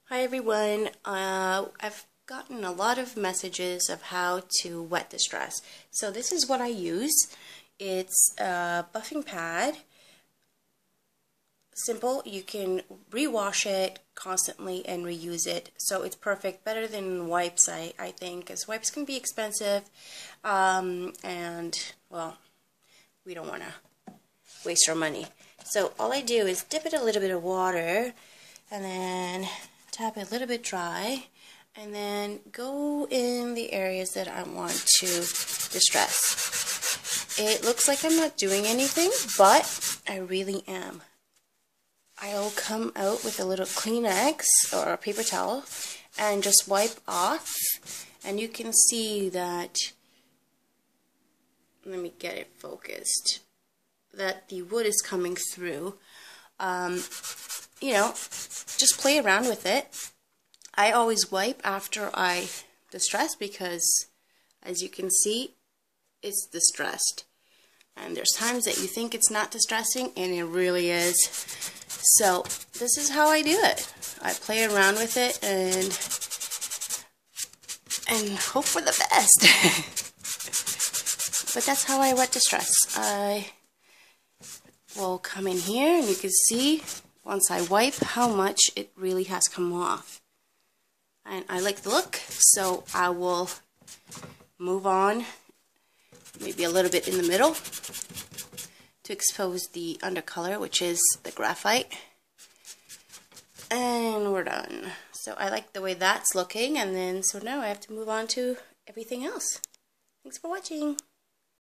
Hi everyone, I've gotten a lot of messages of how to wet distress. So this is what I use. It's a buffing pad. Simple, you can rewash it constantly and reuse it. So it's perfect, better than wipes I think, because wipes can be expensive and well, we don't want to waste our money. So all I do is dip it a little bit of water and then tap it a little bit dry, and then go in the areas that I want to distress. It looks like I'm not doing anything, but I really am. I'll come out with a little Kleenex or a paper towel and just wipe off, and you can see that, let me get it focused, that the wood is coming through. You know, just play around with it. I always wipe after I distress because, as you can see, it's distressed. And there's times that you think it's not distressing, and it really is. So this is how I do it. I play around with it and hope for the best. But that's how I wet distress. I will come in here, and you can see once I wipe how much it really has come off. And I like the look, so I will move on maybe a little bit in the middle to expose the undercolor, which is the graphite. And we're done. So I like the way that's looking, and then so now I have to move on to everything else. Thanks for watching.